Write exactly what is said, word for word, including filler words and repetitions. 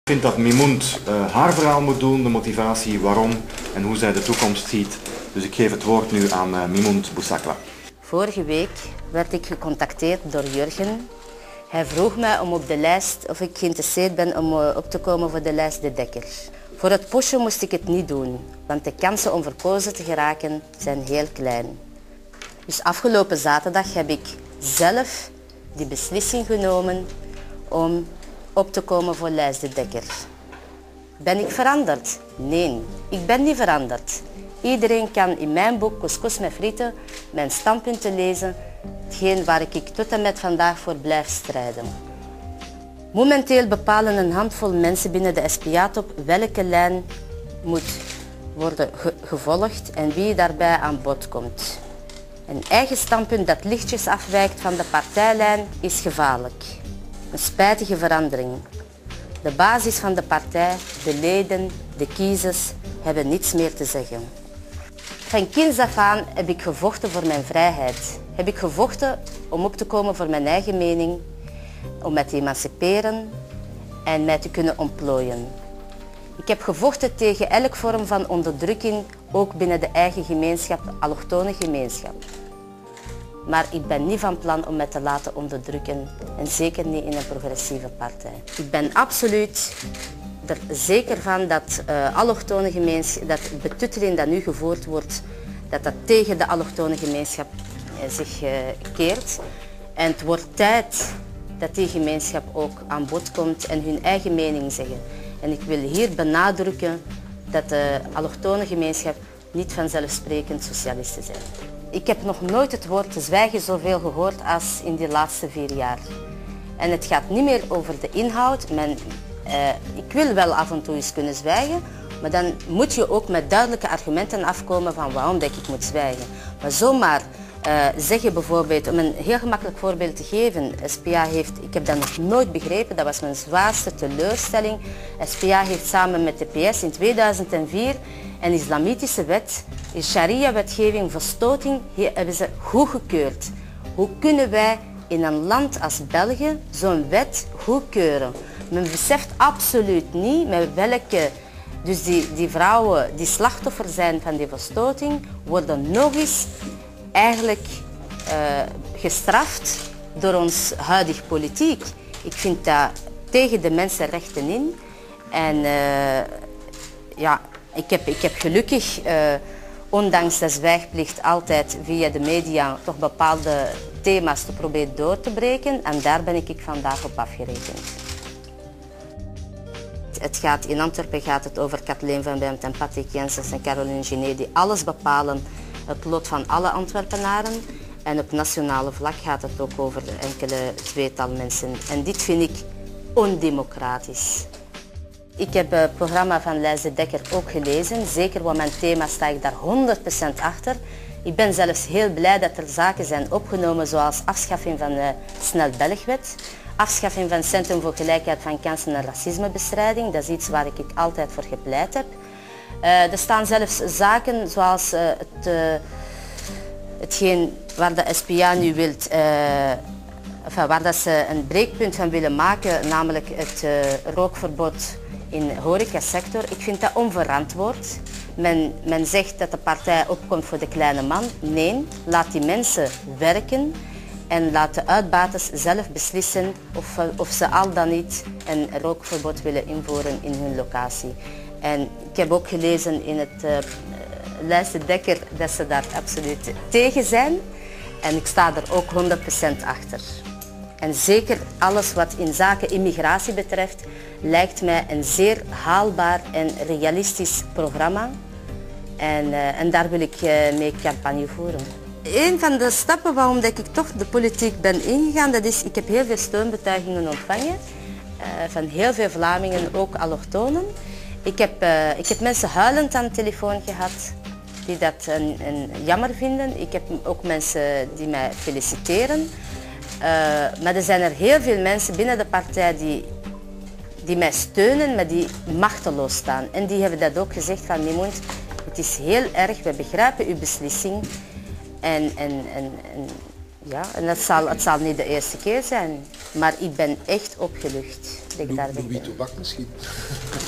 Ik vind dat Mimoent uh, haar verhaal moet doen, de motivatie, waarom en hoe zij de toekomst ziet. Dus ik geef het woord nu aan uh, Mimoent Boussakla. Vorige week werd ik gecontacteerd door Jurgen. Hij vroeg mij om op de lijst, of ik geïnteresseerd ben om uh, op te komen voor de lijst De Dekker. Voor het pushen moest ik het niet doen, want de kansen om verkozen te geraken zijn heel klein. Dus afgelopen zaterdag heb ik zelf die beslissing genomen om op te komen voor lijst De Dekker. Ben ik veranderd? Nee, ik ben niet veranderd. Iedereen kan in mijn boek Couscous met frieten mijn standpunten lezen, hetgeen waar ik tot en met vandaag voor blijf strijden. Momenteel bepalen een handvol mensen binnen de S P A-top welke lijn moet worden ge gevolgd en wie daarbij aan bod komt. Een eigen standpunt dat lichtjes afwijkt van de partijlijn is gevaarlijk. Een spijtige verandering. De basis van de partij, de leden, de kiezers hebben niets meer te zeggen. Van kinds af aan heb ik gevochten voor mijn vrijheid. Heb ik gevochten om op te komen voor mijn eigen mening, om mij te emanciperen en mij te kunnen ontplooien. Ik heb gevochten tegen elke vorm van onderdrukking, ook binnen de eigen gemeenschap, allochtone gemeenschap. Maar ik ben niet van plan om mij te laten onderdrukken en zeker niet in een progressieve partij. Ik ben absoluut er zeker van dat uh, allochtone gemeenschap, dat betutteling dat nu gevoerd wordt, dat dat tegen de allochtone gemeenschap uh, zich uh, keert. En het wordt tijd dat die gemeenschap ook aan bod komt en hun eigen mening zeggen. En ik wil hier benadrukken dat de allochtone gemeenschap niet vanzelfsprekend socialisten zijn. Ik heb nog nooit het woord zwijgen zoveel gehoord als in die laatste vier jaar. En het gaat niet meer over de inhoud. Men, uh, ik wil wel af en toe eens kunnen zwijgen, maar dan moet je ook met duidelijke argumenten afkomen van waarom dat ik moet zwijgen. Maar zomaar uh, zeggen bijvoorbeeld, om een heel gemakkelijk voorbeeld te geven, S P A heeft, ik heb dat nog nooit begrepen, dat was mijn zwaarste teleurstelling. S P A heeft samen met de P S in tweeduizend vier een islamitische wet, de sharia-wetgeving verstoting, hebben ze goedgekeurd. Hoe kunnen wij in een land als België zo'n wet goedkeuren? Men beseft absoluut niet met welke, dus die, die vrouwen die slachtoffer zijn van die verstoting, worden nog eens eigenlijk uh, gestraft door ons huidige politiek. Ik vind dat tegen de mensenrechten in. En uh, ja, ik heb, ik heb gelukkig, uh, ondanks de zwijgplicht, altijd via de media toch bepaalde thema's te proberen door te breken. En daar ben ik vandaag op afgerekend. Het gaat, in Antwerpen gaat het over Kathleen van Bemt en Patrick Jenssens en Caroline Genet, die alles bepalen, het lot van alle Antwerpenaren. En op nationale vlak gaat het ook over enkele tweetal mensen. En dit vind ik ondemocratisch. Ik heb het programma van lijst De Dekker ook gelezen. Zeker wat mijn thema sta ik daar honderd procent achter. Ik ben zelfs heel blij dat er zaken zijn opgenomen zoals afschaffing van de Snel Belgwet. Afschaffing van het Centrum voor Gelijkheid van Kansen en Racismebestrijding. Dat is iets waar ik altijd voor gepleit heb. Uh, er staan zelfs zaken zoals uh, het, uh, hetgeen waar de S P A nu wilt, uh, enfin, waar dat ze een breekpunt van willen maken, namelijk het uh, rookverbod in de horecasector. Ik vind dat onverantwoord. Men, men zegt dat de partij opkomt voor de kleine man. Nee, laat die mensen werken en laat de uitbaters zelf beslissen of, of ze al dan niet een rookverbod willen invoeren in hun locatie. En ik heb ook gelezen in het uh, lijst De Dekker dat ze daar absoluut tegen zijn. En ik sta er ook honderd procent achter. En zeker alles wat in zaken immigratie betreft, lijkt mij een zeer haalbaar en realistisch programma. En, uh, en daar wil ik uh, mee campagne voeren. Een van de stappen waarom dat ik toch de politiek ben ingegaan, dat is, ik heb heel veel steunbetuigingen ontvangen. Uh, van heel veel Vlamingen, ook allochtonen. Ik heb, uh, ik heb mensen huilend aan de telefoon gehad die dat een, een jammer vinden. Ik heb ook mensen die mij feliciteren. Uh, maar er zijn er heel veel mensen binnen de partij die, die mij steunen, maar die machteloos staan. En die hebben dat ook gezegd van Mimoent, het is heel erg, we begrijpen uw beslissing. En, en, en, en, ja, en het, zal, het zal niet de eerste keer zijn. Maar ik ben echt opgelucht dat ik daar Louis ben. Tobak misschien.